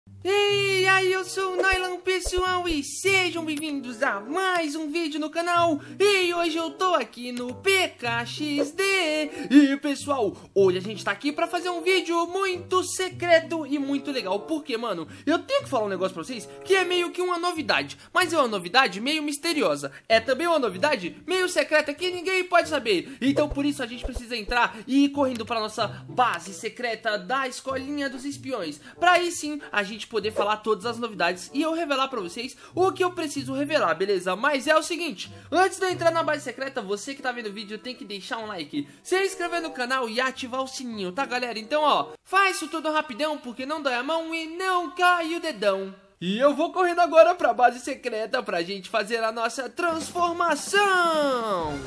E aí, eu sou o Nylan, pessoal, e sejam bem-vindos a mais um vídeo no canal. E hoje eu tô aqui no PKXD. E pessoal, hoje a gente tá aqui pra fazer um vídeo muito secreto e muito legal. Porque, mano, eu tenho que falar um negócio pra vocês que é meio que uma novidade, mas é uma novidade meio misteriosa. É também uma novidade meio secreta que ninguém pode saber. Então por isso a gente precisa entrar e ir correndo pra nossa base secreta da Escolinha dos Espiões, pra aí sim a gente poder falar todas as novidades e eu revelar pra vocês o que eu preciso revelar, beleza? Mas é o seguinte, antes de eu entrar na base secreta, você que tá vendo o vídeo tem que deixar um like, se inscrever no canal e ativar o sininho, tá galera? Então ó, faz isso tudo rapidão porque não dói a mão e não cai o dedão. E eu vou correndo agora pra base secreta pra gente fazer a nossa transformação.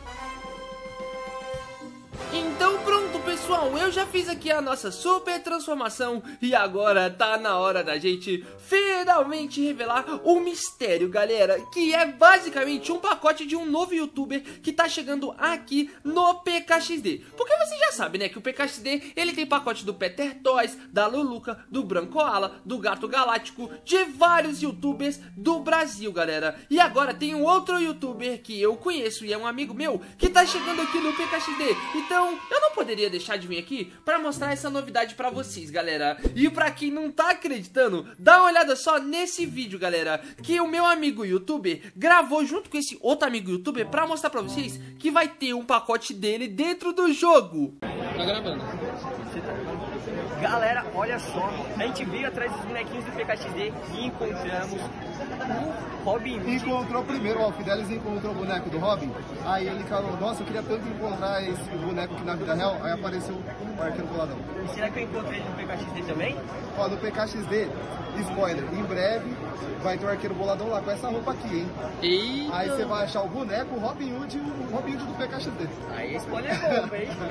Então pronto pessoal, eu já fiz aqui a nossa super transformação e agora tá na hora da gente finalmente revelar o mistério, galera, que é basicamente um pacote de um novo youtuber que tá chegando aqui no PKXD. Porque você já sabe, né, que o PKXD, ele tem pacote do Peter Toys, da Luluca, do Brancoala, do Gato Galáctico, de vários youtubers do Brasil, galera. E agora tem um outro youtuber que eu conheço e é um amigo meu que tá chegando aqui no PKXD. Então eu não poderia deixar de vir aqui pra mostrar essa novidade pra vocês, galera. E pra quem não tá acreditando, dá uma olhada só nesse vídeo, galera, que o meu amigo youtuber gravou junto com esse outro amigo youtuber pra mostrar pra vocês que vai ter um pacote dele dentro do jogo. Tá gravando. Galera, olha só, a gente veio atrás dos bonequinhos do PKXD e encontramos o Robin Hood. Encontrou primeiro, ó, o Fidelis encontrou o boneco do Robin, aí ele falou, nossa, eu queria tanto encontrar esse boneco aqui na vida real, aí apareceu o Arqueiro Boladão. E será que eu encontrei ele no PKXD também? Ó, no PKXD, spoiler, em breve vai ter o Arqueiro Boladão lá com essa roupa aqui, hein? Eita. Aí você vai achar o boneco, o Robin Hood do PKXD. Aí spoiler é bom, hein?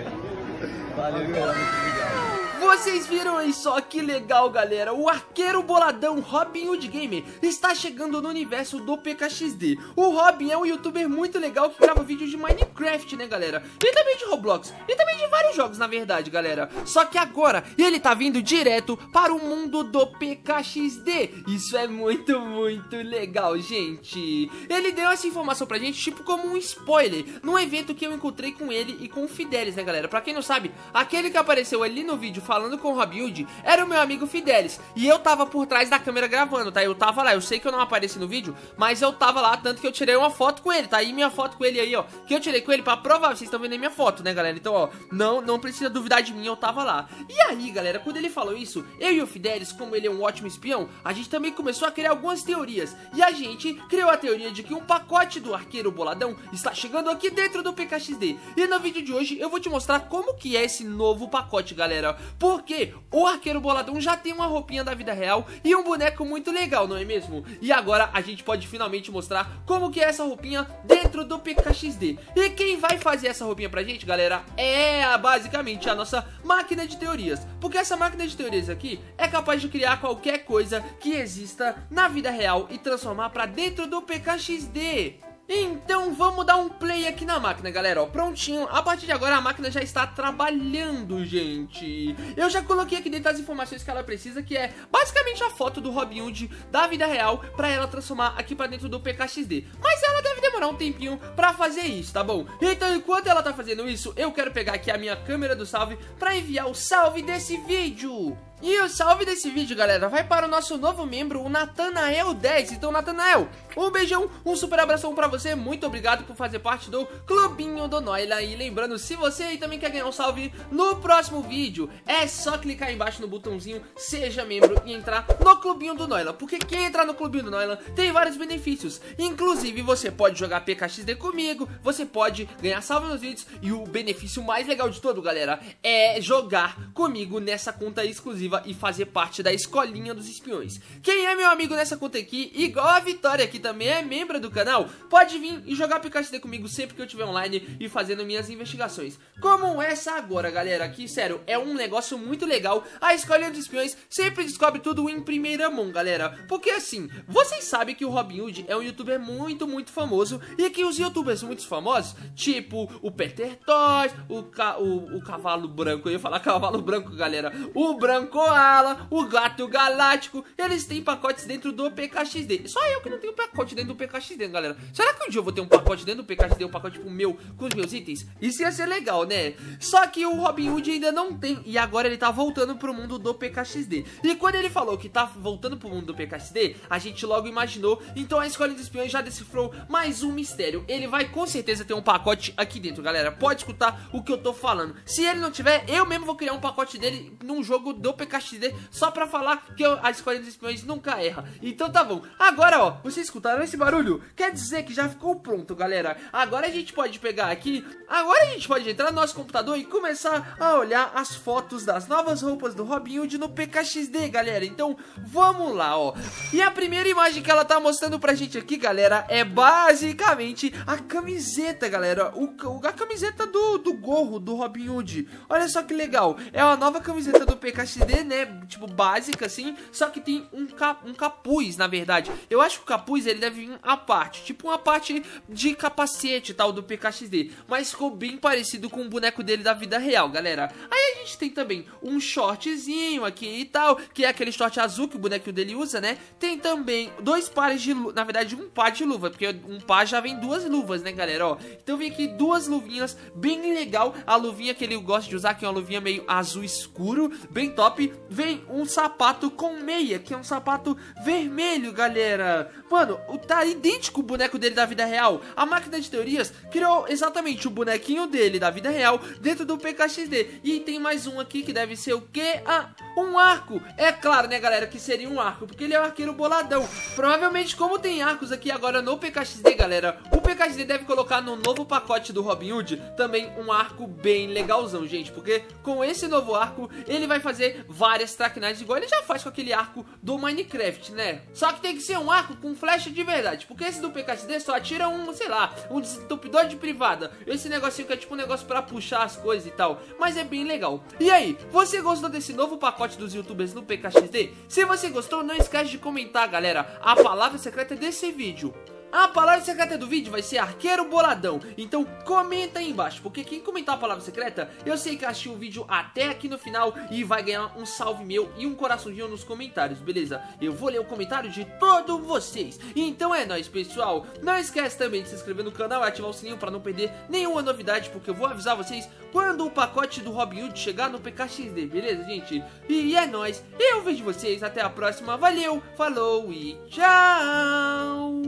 Valeu, galera, muito obrigado. Vocês viram aí só que legal, galera? O Arqueiro Boladão Robin Hood Gamer está chegando no universo do PKXD. O Robin é um youtuber muito legal que grava vídeos de Minecraft, né, galera? E também de Roblox, e também de vários jogos, na verdade, galera. Só que agora ele tá vindo direto para o mundo do PKXD. Isso é muito, muito legal, gente. Ele deu essa informação pra gente, tipo como um spoiler, num evento que eu encontrei com ele e com o Fidelis, né, galera? Pra quem não sabe, aquele que apareceu ali no vídeo falando com o Robin Hood era o meu amigo Fidelis. E eu tava por trás da câmera gravando, tá? Eu tava lá, eu sei que eu não apareci no vídeo, mas eu tava lá, tanto que eu tirei uma foto com ele, tá? Aí minha foto com ele aí, ó, que eu tirei com ele pra provar, vocês estão vendo aí minha foto, né, galera? Então, ó, não precisa duvidar de mim, eu tava lá. E aí, galera, quando ele falou isso, eu e o Fidelis, como ele é um ótimo espião, a gente também começou a criar algumas teorias. E a gente criou a teoria de que um pacote do Arqueiro Boladão está chegando aqui dentro do PKXD. E no vídeo de hoje eu vou te mostrar como que é esse novo pacote, galera. Porque o Arqueiro Boladão já tem uma roupinha da vida real e um boneco muito legal, não é mesmo? E agora a gente pode finalmente mostrar como que é essa roupinha dentro do PKXD. E quem vai fazer essa roupinha pra gente, galera, é basicamente a nossa máquina de teorias. Porque essa máquina de teorias aqui é capaz de criar qualquer coisa que exista na vida real e transformar pra dentro do PKXD. Então vamos dar um play aqui na máquina, galera, ó, prontinho. A partir de agora a máquina já está trabalhando, gente. Eu já coloquei aqui dentro as informações que ela precisa, que é basicamente a foto do Robin Hood da vida real, pra ela transformar aqui pra dentro do PKXD. Mas ela deve demorar um tempinho pra fazer isso, tá bom? Então enquanto ela tá fazendo isso, eu quero pegar aqui a minha câmera do salve pra enviar o salve desse vídeo. E o salve desse vídeo, galera, vai para o nosso novo membro, o Natanael 10. Então, Natanael, um beijão, um super abração pra você. Muito obrigado por fazer parte do Clubinho do Nylan. E lembrando, se você aí também quer ganhar um salve no próximo vídeo, é só clicar aí embaixo no botãozinho Seja Membro e entrar no Clubinho do Nylan. Porque quem entrar no Clubinho do Nylan tem vários benefícios. Inclusive, você pode jogar PKXD comigo, você pode ganhar salve nos vídeos. E o benefício mais legal de todo, galera, é jogar comigo nessa conta exclusiva e fazer parte da Escolinha dos Espiões. Quem é meu amigo nessa conta aqui, igual a Vitória, que também é membro do canal, pode vir e jogar PKXD comigo sempre que eu estiver online e fazendo minhas investigações. Como essa agora, galera, que sério, é um negócio muito legal. A Escolinha dos Espiões sempre descobre tudo em primeira mão, galera. Porque assim, vocês sabem que o Robin Hood é um youtuber muito, muito famoso famoso e que os youtubers muito famosos, tipo o Peter Toys, o Cavalo Branco, eu ia falar Cavalo Branco, galera, o Brancoala, o Gato Galáctico, eles têm pacotes dentro do PKXD. Só eu que não tenho pacote dentro do PKXD, galera. Será que um dia eu vou ter um pacote dentro do PKXD, um pacote tipo meu, com os meus itens? Isso ia ser legal, né? Só que o Robin Hood ainda não tem, e agora ele tá voltando pro mundo do PKXD. E quando ele falou que tá voltando pro mundo do PKXD, a gente logo imaginou, então a Escola dos Espiões já decifrou mais um mistério. Ele vai com certeza ter um pacote aqui dentro, galera. Pode escutar o que eu tô falando. Se ele não tiver, eu mesmo vou criar um pacote dele num jogo do PKXD, só pra falar que a Escola dos Espiões nunca erra. Então tá bom. Agora, ó, vocês escutaram esse barulho? Quer dizer que já ficou pronto, galera. Agora a gente pode pegar aqui, agora a gente pode entrar no nosso computador e começar a olhar as fotos das novas roupas do Robin Hood no PKXD, galera. Então vamos lá, ó. E a primeira imagem que ela tá mostrando pra gente aqui, galera, é basicamente a camiseta, galera. A camiseta do gorro do Robin Hood. Olha só que legal. É uma nova camiseta do PKXD, né? Tipo, básica assim. Só que tem um capuz, na verdade. Eu acho que o capuz, ele deve vir à parte. Tipo uma parte de capacete e tal do PKXD. Mas ficou bem parecido com o boneco dele da vida real, galera. Aí a gente tem também um shortzinho aqui e tal, que é aquele short azul que o bonequinho dele usa, né? Tem também dois pares de luva, na verdade um par de luva, porque um par já vem duas luvas, né, galera, ó. Então vem aqui duas luvinhas, bem legal. A luvinha que ele gosta de usar, que é uma luvinha meio azul escuro, bem top. Vem um sapato com meia, que é um sapato vermelho, galera. Mano, tá idêntico o boneco dele da vida real. A máquina de teorias criou exatamente o bonequinho dele da vida real dentro do PKXD. E tem mais um aqui que deve ser o quê? Ah, um arco. É claro, né, galera, que seria um arco, porque ele é o arqueiro boladão. Provavelmente, como tem arcos aqui agora no PKXD, galera, o PKXD deve colocar no novo pacote do Robin Hood também um arco bem legalzão, gente. Porque com esse novo arco, ele vai fazer várias traquinagens, igual ele já faz com aquele arco do Minecraft, né? Só que tem que ser um arco com flecha de verdade, porque esse do PKXD só atira um, sei lá, um desentupidor de privada. Esse negocinho que é tipo um negócio pra puxar as coisas e tal, mas é bem legal. E aí, você gostou desse novo pacote dos youtubers no PKXD? Se você gostou, não esquece de comentar, galera, a palavra secreta desse vídeo. A palavra secreta do vídeo vai ser arqueiro boladão. Então comenta aí embaixo, porque quem comentar a palavra secreta, eu sei que assistiu o vídeo até aqui no final e vai ganhar um salve meu e um coraçãozinho nos comentários, beleza? Eu vou ler o comentário de todos vocês. Então é nóis, pessoal. Não esquece também de se inscrever no canal e ativar o sininho para não perder nenhuma novidade, porque eu vou avisar vocês quando o pacote do Robin Hood chegar no PKXD, beleza, gente? E é nóis. Eu vejo vocês até a próxima. Valeu, falou e tchau!